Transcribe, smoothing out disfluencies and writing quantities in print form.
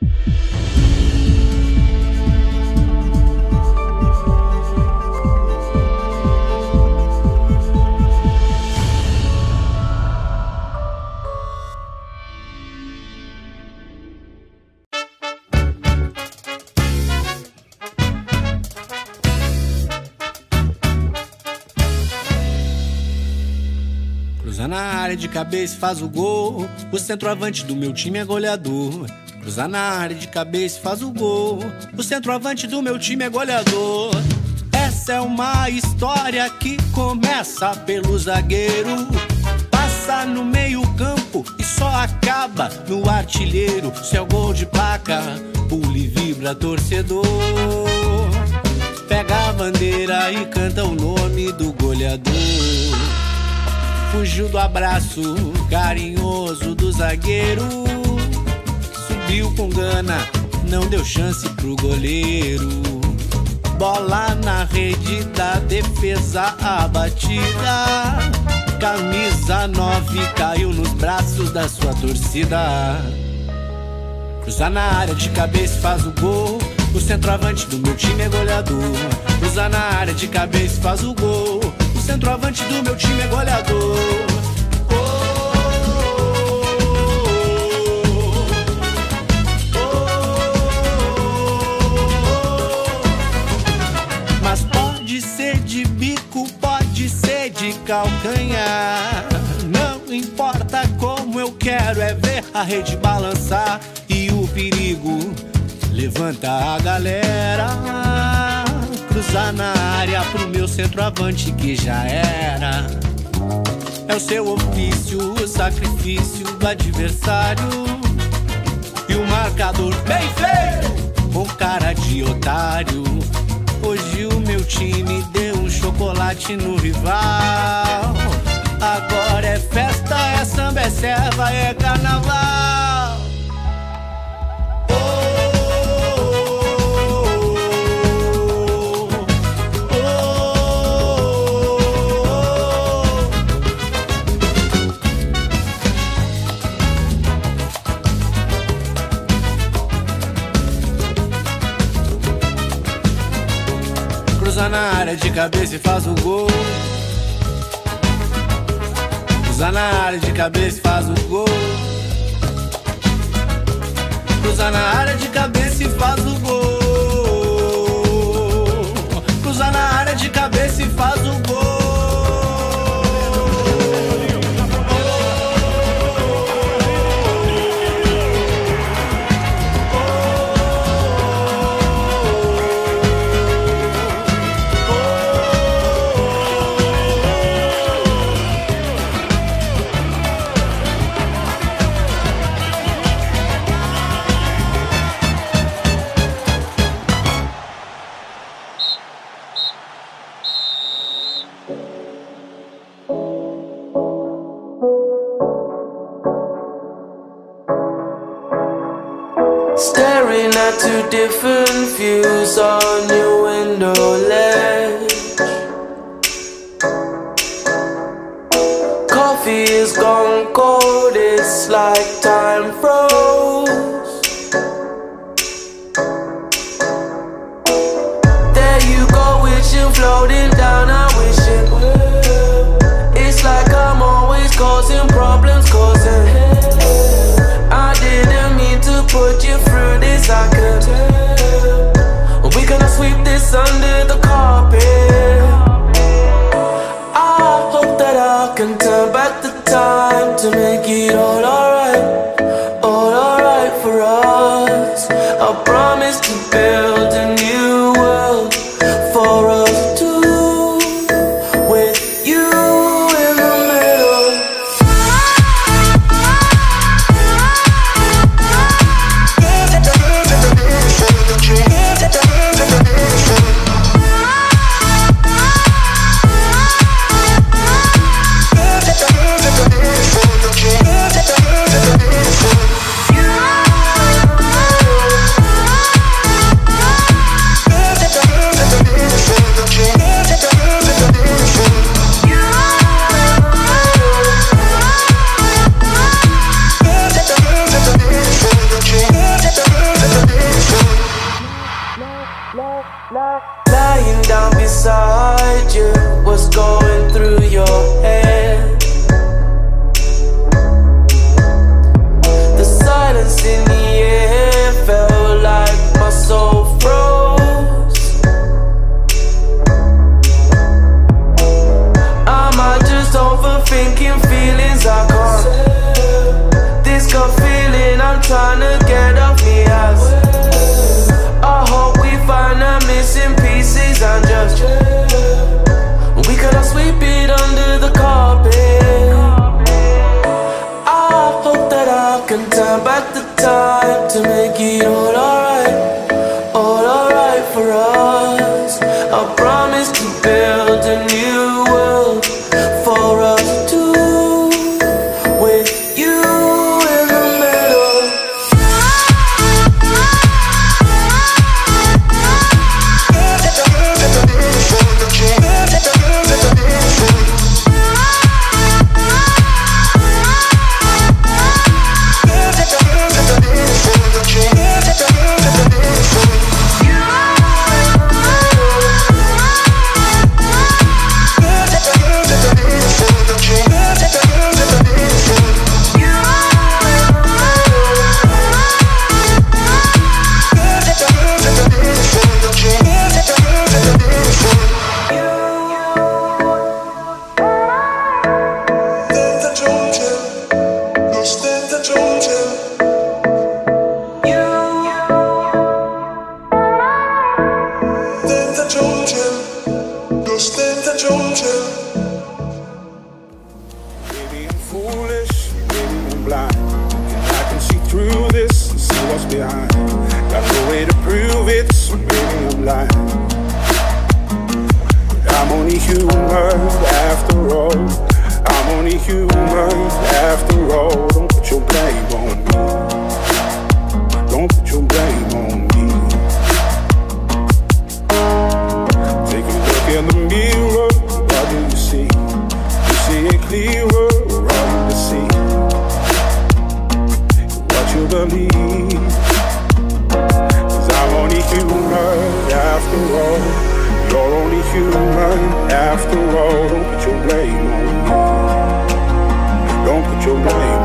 Cruza na área de cabeça e faz o gol. O centroavante do meu time é goleador. Cruza na área de cabeça e faz o gol. O centroavante do meu time é goleador. Essa é uma história que começa pelo zagueiro, passa no meio campo e só acaba no artilheiro. Se é o gol de placa, pula e vibra torcedor. Pega a bandeira e canta o nome do goleador. Fugiu do abraço carinhoso do zagueiro, subiu com gana, não deu chance pro goleiro. Bola na rede da defesa abatida, camisa 9 caiu nos braços da sua torcida. Cruza na área de cabeça e faz o gol. O centroavante do meu time é goleador. Cruza na área de cabeça e faz o gol. O centroavante do meu time é goleador. Mas pode ser de bico, pode ser de calcanhar. Não importa como, eu quero é ver a rede balançar. E o perigo levanta a galera. Cruzar na área pro meu centroavante que já era. É o seu ofício, o sacrifício do adversário. E o marcador bem feito, com cara de otário. Hoje o meu time deu um chocolate no rival. Agora é festa, é samba, é serva, é carnaval. Cruza na área de cabeça e faz o gol. Cruza na área de cabeça e faz o gol. Cruza na área de cabeça e faz o gol. Cruza na área de cabeça e faz o gol. Staring at two different views on your window ledge. Coffee is gone cold, it's like time froze. There you go, wishing, floating down, I'm wishing. It's like I'm always causing problems, causing. I didn't mean to put you through this, I could tell. We gonna sweep this under the carpet. I hope that I can turn back the time to make it all alright for us. I promise to build a new world for us two, with you in the middle. Lying down beside you, what's going through your head? The silence in the air felt like my soul froze. Am I just overthinking feelings I can't? This gut feeling I'm trying to get off me ass. I hope we find the missing pieces and just we cannot sweep it under the carpet. I hope that I can turn back the time to make it all alright for us. I promise to build a new world for us two, with you in the middle. Maybe I'm foolish, maybe I'm blind, and I can see through this and see what's behind. Got no way to prove it, so maybe I'm lying. But I'm only human after all. I'm only human after all. Don't put your blame on me. Don't put your blame on me. Take a look in the mirror, what do you see? You see it clearer, or are you deceived? What you believe? 'Cause I'm only human after all. You're only human after all. Don't put your blame on me. Don't put your blame